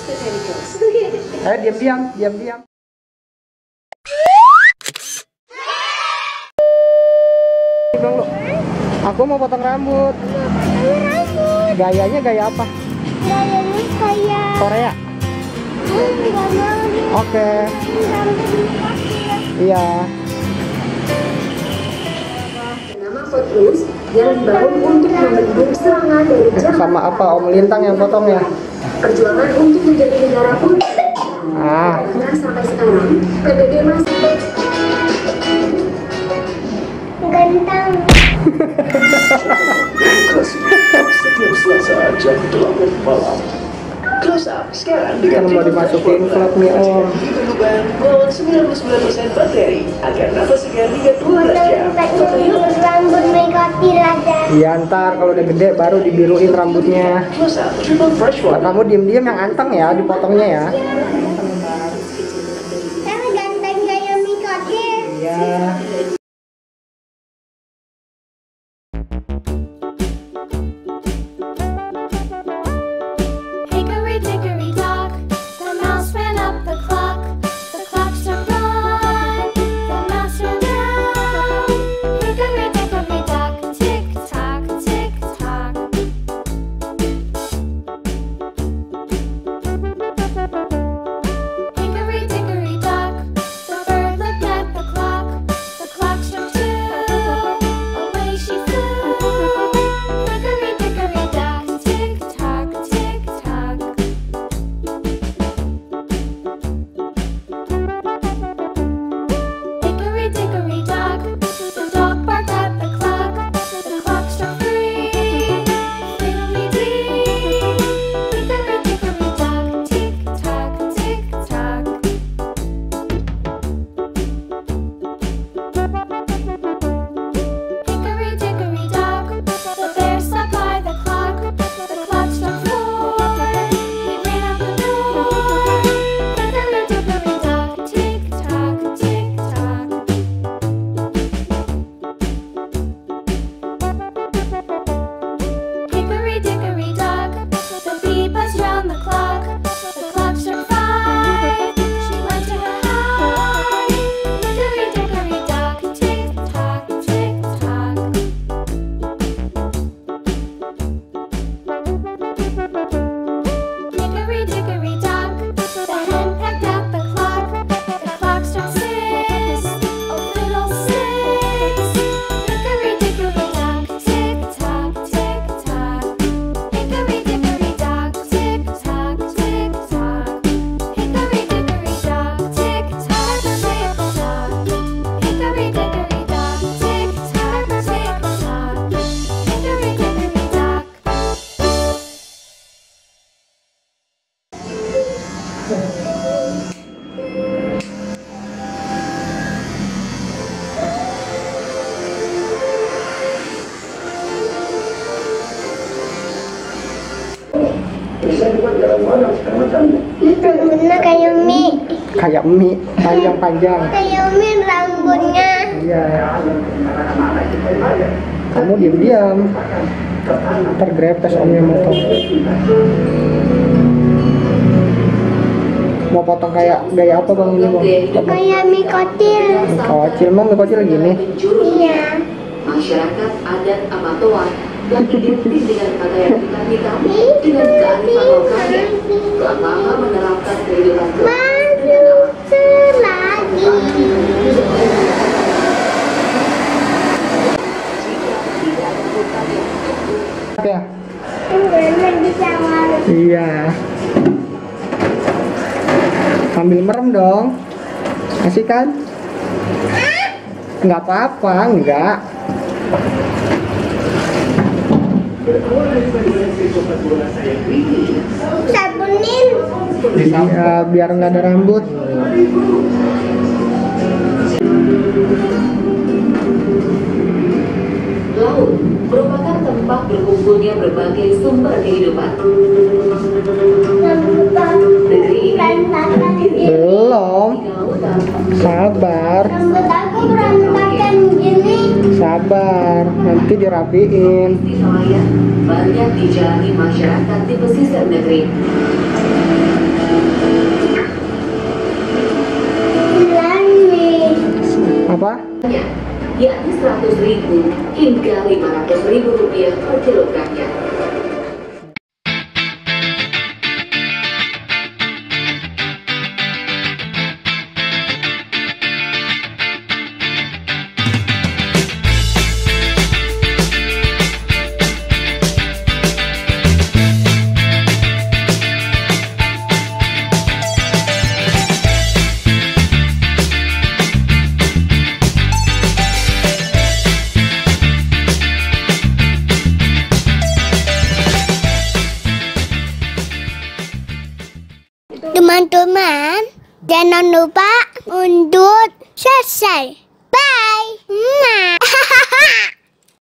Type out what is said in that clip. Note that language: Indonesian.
Ayo diam-diam. Bang, aku mau potong rambut. Gayanya gaya apa? Gayanya kayak Korea. Enggak mau. Oke. Rambut dipotong. Iya. Nama Footloose yang dibangun untuk membendung serangan dari Jerman. Sama apa Om Lintang yang potong ya? Perjuangan untuk menjadi negara pun. Bahkan sampai sekarang PBB masih Ganteng. Setiap Selasa jam 8 malam. Close Up sekarang Kalau mau dimasukin klub nih Om. Dihubungkan Gold 99% bakteri agar nafas segar hingga 12 jam. Rambut Mekotil aja. Iya, ntar kalau udah gede baru dibiruin rambutnya. Close Up Triple Fresh Nah, Water. kamu diem-diem yang anteng ya dipotongnya ya. Tapi ganteng kayak Mekotil. Iya. Hickory dickory dock, the mouse ran up the clock. The clock struck one, the mouse ran down. Hickory dickory dock, tick tock, tick tock. Hickory dickory dock, the bird looked at the clock. The clock struck two, away she flew. Hickory dickory dock, tick tock, tick tock. Hickory dickory dock, the dog barked at the clock. The clock struck three, fiddly-dee. Hickory dickory dock, tick tock, tick tock. Hickory dickory dock, the bear sat by the clock. The clock struck four, he ran out the door. Hickory dickory dock, tick tock, tick tock. Hickory dickory dock, the bee buzzed round the clock. The clock struck five, she went to her hive. Hickory dickory dock, tick tock, tick tock. Hickory dickory dock, the hen pecked at the clock. The clock struck six, oh fiddlesticks. Hickory dickory dock, tick tock, tick tock. Hickory dickory dock, tick tock, tick tock. Hickory dickory dock, tick tock, tick tock. Hickory dickory dock, tick tock, tick tock. Hickory dickory dock. Rambutnya kayak mie. Kayak mie panjang-panjang. Kayak mie rambutnya. Iya. Kamu diam-diam. Tergrepes omnya motong. Mau potong kayak gaya apa bang ini bang? Kayak Mekotil. Kocil mah kocil gini. Iya. masyarakat adat Amatoa yang identik dengan pakaian hitam dengan kearifan lokalnya telah lama menerapkan kehidupan dengan alam. Selagi. Ya. Enggak bisa marah. Iya. Sambil merem dong. Asik kan? Nggak apa-apa, enggak. Sabunin. Iya, biar nggak ada rambut. Laut merupakan tempat berkumpulnya berbagai sumber kehidupan. Negeri ini Belum. Sabar. Rambut aku berantakan gini. Sabar, nanti dirapiin. di nelayan banyak dijalani masyarakat di pesisir negeri. Apa? yakni 100.000 hingga 500.000 rupiah per kilogramnya. Teman-teman, jangan lupa untuk subscribe. Bye.